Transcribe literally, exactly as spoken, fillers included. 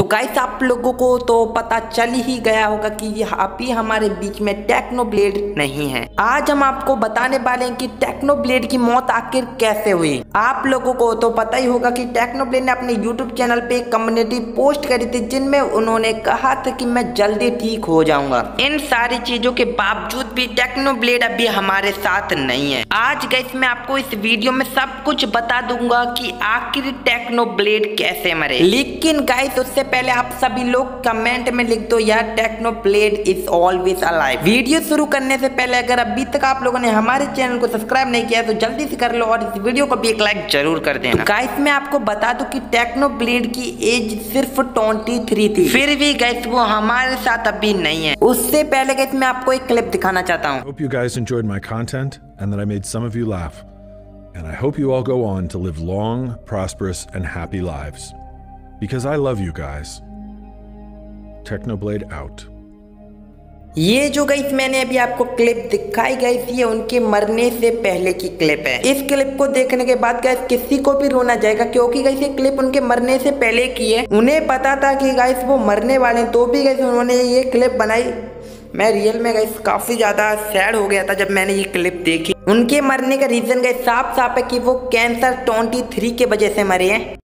Guys आप लोगों को तो पता चल ही गया होगा कि अभी हमारे बीच में टेक्नोब्लेड नहीं है। आज हम आपको बताने वाले हैं कि टेक्नोब्लेड की मौत आखिर कैसे हुई। आप लोगों को तो पता ही होगा कि टेक्नोब्लेड ने अपने यूट्यूब चैनल पे एक कम्युनिटी पोस्ट करी थी जिनमें उन्होंने कहा था कि मैं जल्दी ठीक हो जाऊंगा। इन सारी चीजों के बावजूद भी टेक्नोब्लेड अभी हमारे साथ नहीं है। आज गाइस मैं आपको इस वीडियो में सब कुछ बता दूंगा कि आखिर टेक्नोब्लेड कैसे मरे। लेकिन गाइस उससे पहले आप सभी लोग कमेंट में लिख दो यार Technoblade is always alive. Video शुरू करने से पहले अगर अभी तक आप लोगों ने हमारे चैनल को सब्सक्राइब नहीं किया तो जल्दी से कर लो और इस वीडियो को भी एक लाइक जरूर कर देना। तो गाइस मैं आपको बता दूं कि टेक्नोब्लेड की एज सिर्फ तेईस थी, फिर भी गाइस वो हमारे साथ अभी नहीं है। उससे पहले गाइस मैं आपको एक क्लिप दिखाना चाहता हूँ। Hope you guys enjoyed my content and that I made some of you laugh. And I hope you all go on to live long, prosperous, and happy lives. Because I love you guys. Technoblade out. ये जो guys मैंने अभी आपको clip दिखाई guys ये उनके मरने से पहले की क्लिप है। इस क्लिप को देखने के बाद गाइस किसी को भी रोना जाएगा क्योंकि गाइस ये क्लिप उनके मरने से पहले की है। उन्हें पता था कि गाइस वो मरने वाले हैं तो भी गाइस उन्होंने ये क्लिप बनाई। मैं रियल में गाइस काफी ज्यादा सैड हो गया था जब मैंने ये क्लिप देखी। उनके मरने का रीजन गाइस साफ साफ है कि वो कैंसर तेईस की वजह से मरे हैं।